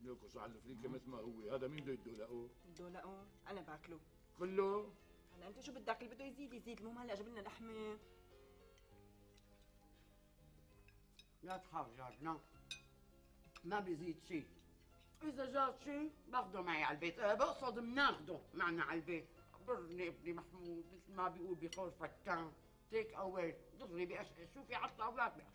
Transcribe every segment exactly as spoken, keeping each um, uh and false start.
ليكوس على الفريكه مثل ما هو، هذا مين بده يدولقه؟ يدولقه؟ انا باكله كله؟ هلا انت شو بدك؟ اللي بده يزيد يزيد، المهم هلا جاب لنا لحمه. لا تحرجنا، ما بيزيد شيء. إذا جات شيء باخده معي على البيت، أه بقصد بناخده معنا على البيت. برني ابني محمود مثل ما بيقول بخور فتان، تيك أواي دغري بأشقى، شوفي حتى الأولاد بأشقى.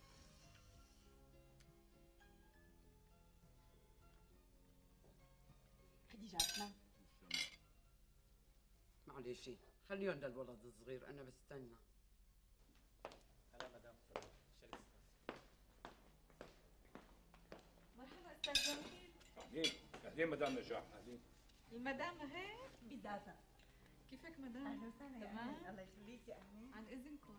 خديجة عثمان معلش خليهم للولد الصغير، أنا بستنى. هلا مدام شريف. مرحبا استاذ جميل. اهلين اهلين مدام نجاح، اهلين. المدام هيك بذاتها. كيفك مدام؟ اهلا وسهلا يا تمام؟ أهلين. الله يخليكي. اهلين. عن اذنكم.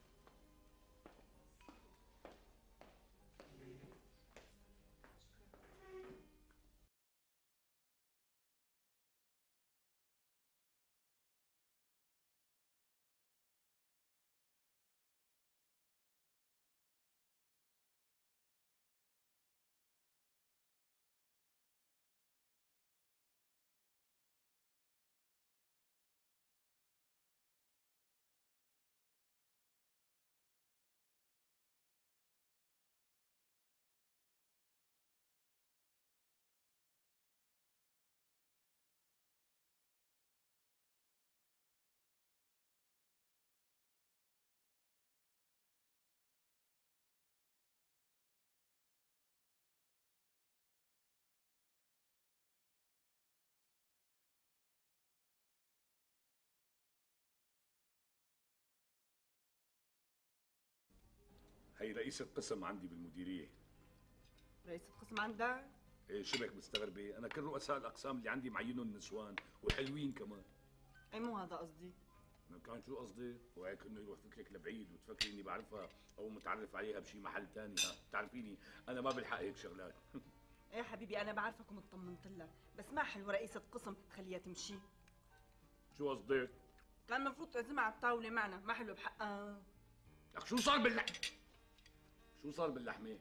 هي رئيسة قسم عندي بالمديرية. رئيس القسم عندك؟ ايه شبك مستغربة؟ أنا كل رؤساء الأقسام اللي عندي معينهم نسوان وحلوين كمان. اي مو هذا قصدي. أنا كان شو قصدي؟ وهيك إنه يوفق لك لبعيد وتفكري إني بعرفها أو متعرف عليها بشي محل تاني، ها بتعرفيني أنا ما بلحق هيك شغلات. ايه حبيبي انا بعرفك ومطمنت لك، بس ما حلوه رئيسة قسم تخليها تمشي. شو قصدك؟ كان المفروض تعزمها على الطاولة معنا، ما حلو بحقها. لك شو صار باللحم؟ شو صار باللحمة؟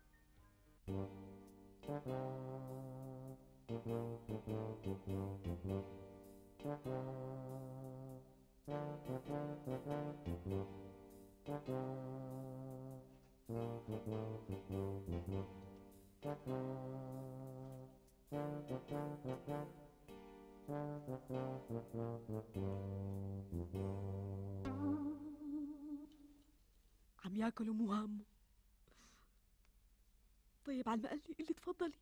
عم ياكل ومو هامه. طيب على المقلي قلي تفضلي.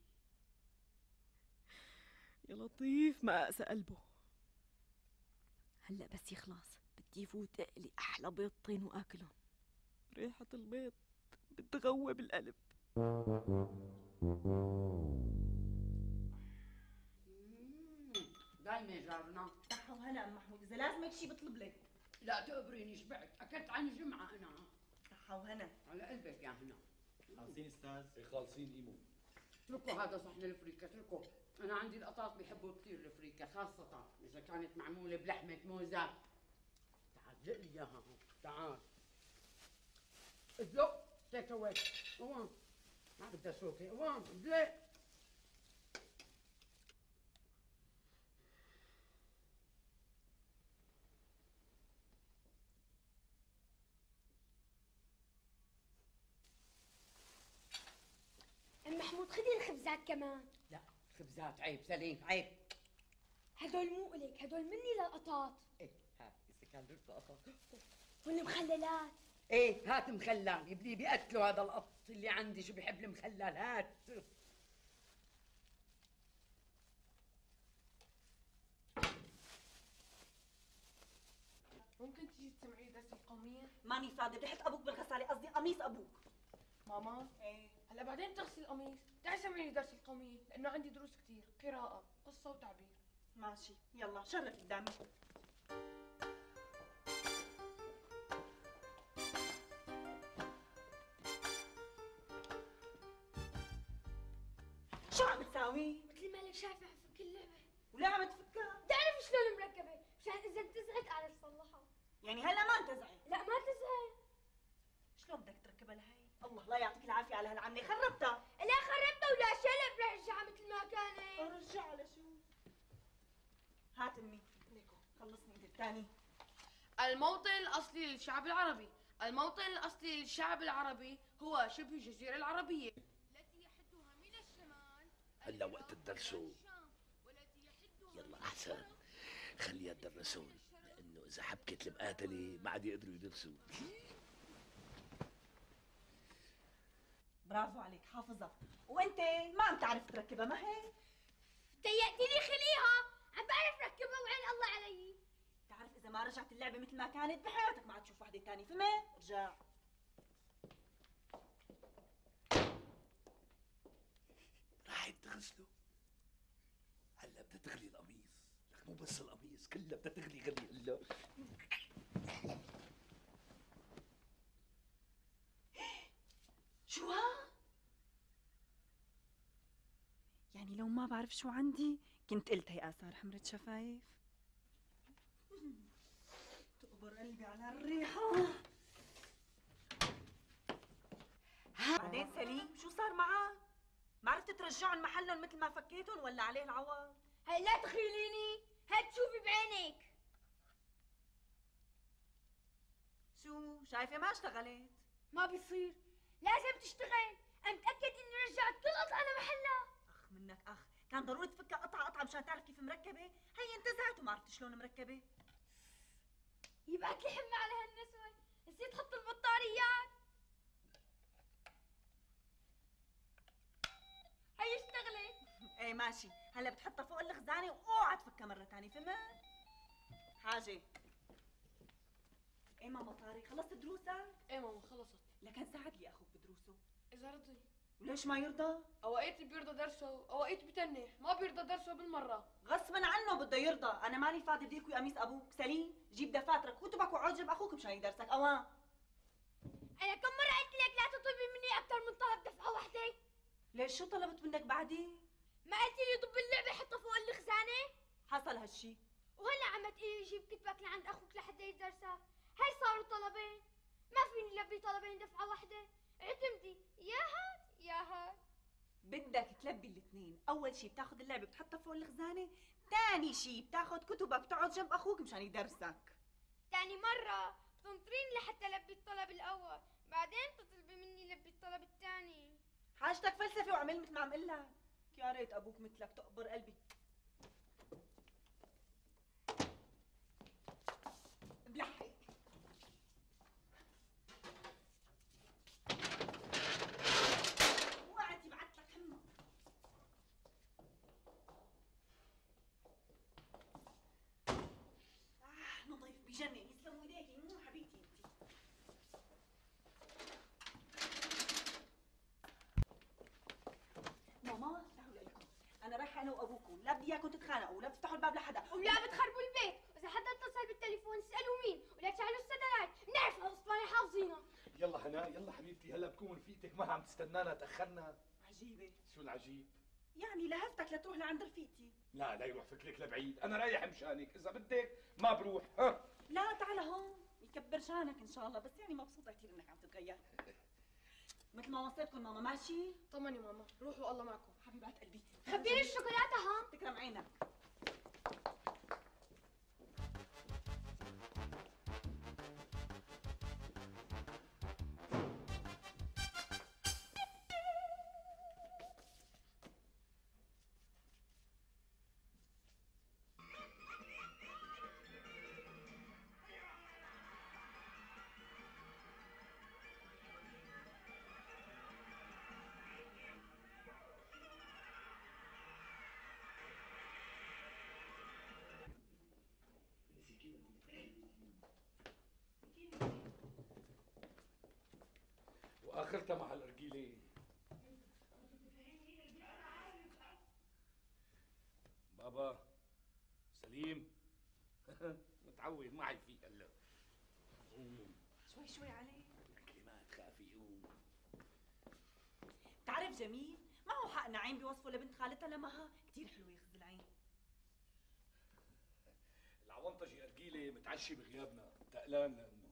يا لطيف ما أقسى قلبه. هلا بس يخلص بدي فوت اقلي احلى بيضتين واكلهم. ريحة البيض بتغوى بالقلب. دايما جارنا. صحة وهلا ام محمود، اذا لازمك شي بطلب لك. لا تقبريني، شبعت، اكلت عن الجمعه انا. صحة وهنا. على قلبك يا هنا. خالصين استاذ. ايه خالصين ايمو. اتركوا هذا صحن الفريكه، اتركوا. انا عندي القطاط بيحبوا كثير الفريكه، خاصه اذا كانت معموله بلحمه موزه. تعال دق لي اياها هون، تعال. ادلق تيك اواي، قوام. ما بدها شوكه، قوام ادلق. ام محمود خدي الخبزات كمان. لا خبزات عيب سليم، عيب. هدول مو الك، هدول مني للقطاط. ايه هات اذا كان بده قطاط. والمخللات. ايه هات مخلل، يبدي بيقتلوا هذا القط اللي عندي، شو بيحب المخلل، هات. ممكن تيجي تسمعي درس القومية؟ ماني فاضي، ريحة ابوك بالغسالة، قصدي قميص ابوك. ماما؟ ايه هلا بعدين تغسلي القميص، تعي سمعي لي درس القومية، لأنه عندي دروس كتير، قراءة، قصة وتعبير. ماشي، يلا شرف قدامي. شو عم تساوي؟ مثل ما لك شايفة فك اللعبة. ولا عم تفكها؟ بدي أعرف شلون مركبة، مشان إذا انتزعت أعرف صلحها. يعني هلا ما انتزعت؟ لا ما انتزعت. شلون بدك تركبها لهي؟ الله لا يعطيك العافية على هالعملة، خربتها. لا خربتها ولا شلب رجع مثل تاني. الموطن الأصلي للشعب العربي، الموطن الأصلي للشعب العربي هو شبه الجزيرة العربية التي يحدها من الشمال. هلا وقت تدرسوا. يلا احسن خليها تدرسون، لانه اذا حبكت المقاتله ما عاد يقدروا يدرسوا. برافو عليك حافظة. وانت ما عم تعرف تركبها ما هيك؟ ضيقتي لي خليها، عم بعرف ركبها وعين الله علي. تعرف اذا ما رجعت اللعبة مثل ما كانت بحياتك ما عاد تشوف وحدة تانية، فهمت؟ ارجع. راحت تغسله. هلا بدها تغلي القميص، لك مو بس القميص كلها بدها تغلي غلي هلا. شو ها؟ يعني لو ما بعرف شو عندي كنت قلت هي آثار حمرة شفايف. تقبر قلبي على الريحة. بعدين سليم شو صار معك؟ ما عرفت ترجعهم محلهم مثل ما فكيتهم ولا عليه العوض؟ هي لا تخيليني، هات شوفي بعينك. شو شايفة ما اشتغلت؟ ما بيصير، لازم تشتغل. أنا متأكد إني رجعت كل قطعة لمحلها. اخ منك اخ، كان ضروري تفكها قطعة قطعة مشان تعرف كيف مركبة؟ هي انتزعت وما عرفت شلون مركبة. يبعت لي حمى على هالنسوة، نسيت حط البطاريات. هي اشتغلت. ايه ماشي، هلا بتحطها فوق الخزانة واوعى تفكها مرة ثانية، فهمت؟ حاجة. ايه ماما طارق خلصت دروسك؟ ايه ماما خلصت. لكن ساعد لي اخوك بدروسه. إذا رضي. وليش ما يرضى؟ أوقات بيرضى درسه، أوقات بتنح، ما بيرضى درسه بالمرة. غصبا عنه بده يرضى، انا ماني فاضي بدي اكوي قميص ابوك. سليم جيب دفاترك كتبك وعجب اخوك مشان يدرسك. اوان أنا كم مرة قلت لك لا تطلبي مني أكثر من طلب دفعة واحدة؟ ليش شو طلبت منك بعدي؟ ما قلت لي ضب اللعبة حطها فوق الخزانة؟ حصل هالشي. وهلا عم تقولي جيب كتبك لعند أخوك لحتى يدرسك. هاي صاروا طلبين، ما فيني لبي طلبين دفعة واحدة. اعتمدي يا هاد يا هاد. بدك تلبي الاثنين، اول شي بتاخذ اللعبه بتحطها فوق الخزانه، ثاني شي بتاخذ كتبك بتقعد جنب اخوك مشان يدرسك. تاني مرة بتنطريني لحتى لبي الطلب الأول، بعدين بتطلبي مني لبي الطلب الثاني. حاجتك فلسفه وعمل مثل ما عم قلك. يا ريت ابوك مثلك تقبر قلبي. بلحق وقعت يبعت لك همه. آه نظيف بجنن، يسلموا ايديكي مو حبيبتي انتي. ماما تعالوا لكم، انا رايحه انا وابوكم، لا بدي اياكم تتخانقوا ولا تفتحوا الباب لحدا ولا بتخربوا البيت، وإذا حدا اتصل بالتليفون اسألوا مين، ولا تشعلوا السدلات، بنعرف هالاسطوانة حافظينها. يلا هناء يلا حبيبتي، هلا بكون رفيقتك ما عم تستنانا، تاخرنا. عجيبه. شو العجيب؟ يعني لهفتك لتروح لعند رفيقتي. لا لا يروح فكرك لبعيد، انا رايح مشانك، اذا بدك ما بروح. ها لا تعال هون يكبر شانك ان شاء الله، بس يعني مبسوطه كثير انك عم تتغير. مثل ما وصيتكم ماما ماشي؟ طمني ماما، روحوا الله معكم. حبيبات قلبي خبيني الشوكولاتة ها. تكرم عينك. واخرتها مع الارجيله. بابا سليم متعود معي فيك هلا. شوي شوي عليه. كلمات خافي قوم. تعرف جميل ما هو حق نعيم بوصفه لبنت خالتها لمها كثير حلوه يخز العين. العوانطجي ارجيله متعشي بغيابنا، تقلان لانه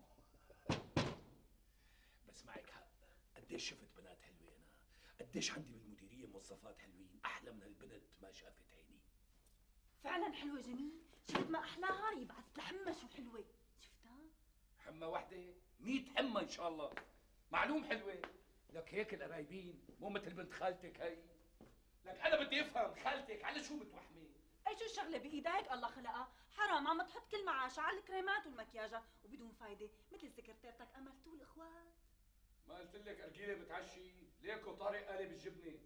بس معك حق، قديش شفت بنات حلوه انا، قديش عندي بالمديريه موظفات حلوين، احلى من هالبنت ما شافت عيني. فعلا حلوه جميل، شفت ما احلاها يبعث لحمه شو حلوه. شفتها؟ حمى وحده مية حمى ان شاء الله. معلوم حلوه. لك هيك القرايبين مو مثل بنت خالتك هي. لك انا بدي افهم خالتك على شو بتوحمي؟ اي شو الشغله بايدك الله خلقها، حرام عم تحط كل معاشها على الكريمات والمكياجات وبدون فايده، مثل سكرتيرتك امل طول اخوات. ما قلت لك ارجيله بتعشي؟ ليكو طارق قالب الجبنه.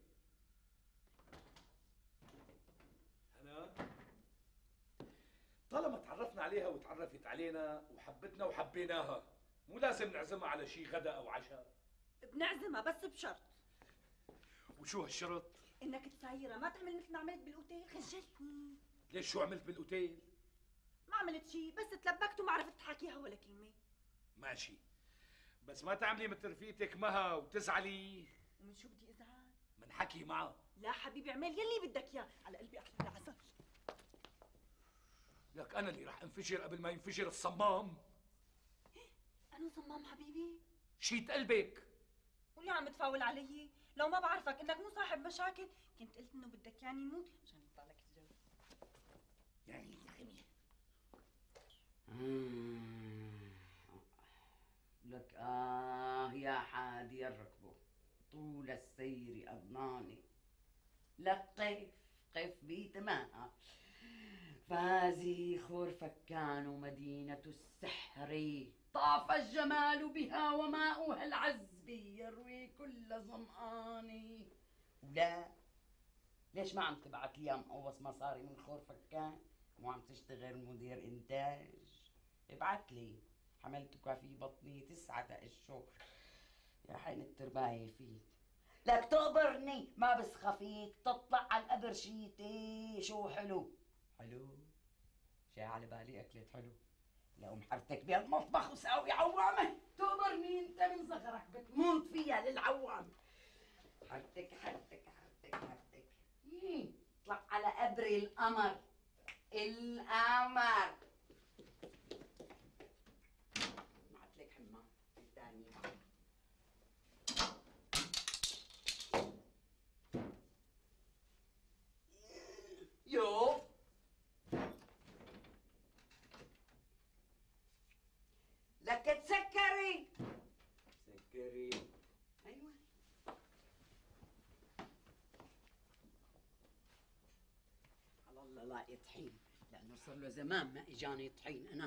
هنا طالما تعرفنا عليها وتعرفت علينا وحبتنا وحبيناها، مو لازم نعزمها على شي غدا او عشاء. بنعزمها بس بشرط. وشو هالشرط؟ انك تسايرها، ما تعمل مثل ما عملت بالاوتيل، خجلتني. ليش شو عملت بالاوتيل؟ ما عملت شي، بس تلبكت وما عرفت تحاكيها ولا كلمه. ماشي، بس ما تعملي مثل رفيقتك مها وتزعلي. ومن شو بدي ازعل؟ من حكي معها. لا حبيبي اعمل يلي بدك اياه، على قلبي احلى العسل. لك انا اللي رح انفجر قبل ما ينفجر الصمام. انا صمام حبيبي؟ شيت قلبك. واللي عم تفاول علي؟ لو ما بعرفك انك مو صاحب مشاكل كنت قلت انه بدك يعني يموت مشان يطلع لك الجو. يعني يعني لك آه يا حادي الركبه طول السير أضناني. لك قف قف بيتماها فازي خور فكان مدينة السحر، طاف الجمال بها وماؤها العذب يروي كل ظمآن. ولا ليش ما عم تبعت لي مقوص مصاري من خور فكان؟ مو عم تشتغل مدير انتاج؟ ابعت لي، حملتك في بطني تسعة اشهر يا حين الترباية فيك. لك تقبرني ما بس خفيك تطلع على القبر شيتي. شو حلو حلو جاي على بالي أكلة حلو، لو محرتك بهالمطبخ وساوي عوامة تقبرني انت من صغرك بتموت فيها للعوام. حرتك حرتك حرتك حرتك اطلع على قبر القمر القمر. معتلك حمام الثاني. يو لك تسكري سكري. ايوه على الله لاقي طحين، لانه صار له زمان ما اجاني طحين انا.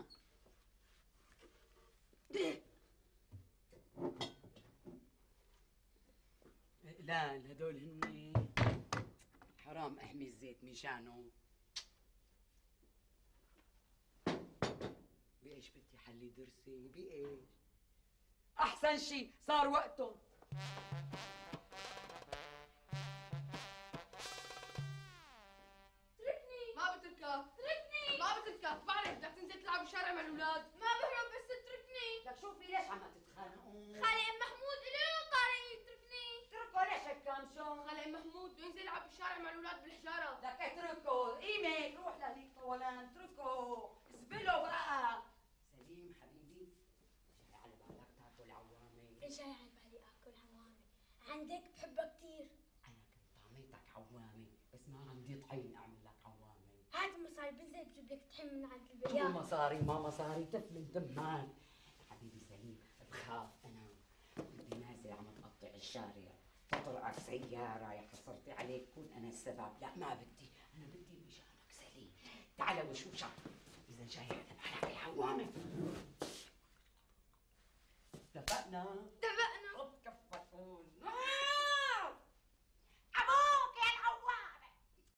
لا هدول هن حرام احمي الزيت مشانه. بايش بدي حلي درسي؟ بايش؟ احسن شي صار وقتهم. اتركني ما بتركك. اتركني ما بتركك، بعرف بدك تنزل تلعب بالشارع مع الاولاد. ما بهرب بس اتركني. لك شوفي ليش عم تتخانقوا؟ خالي ام محمود قولي له طارق اتركني. اتركوا ليش هيك كان شو؟ خالي ام محمود بده ينزل يلعب بالشارع مع الاولاد بالحجاره. لك اتركوا قيمك روح لهنيك طولان. اتركوا زبلوا بقى. سليم حبيبي جاي على بالك تاكل عوامه؟ جاي على بالي اكل عوامي، عندك بحبها كثير. انا كنت طعميتك عوامه بس ما عندي طحين اعمل لك عوامه. هات المصاري بنزل بجيب لك طحين من عند شو البياع. مصاري ما مصاري تفلت دمان. حبيبي سليم بخاف انا كنت نازل عم تقطع الشارع تطرقك سيارة يا حصرتي عليك كون انا السبب. لا ما بدي، انا بدي مشانك سليم. تعال وشوشك اذا جاي على بالك العوامة. اتفقنا؟ تمام.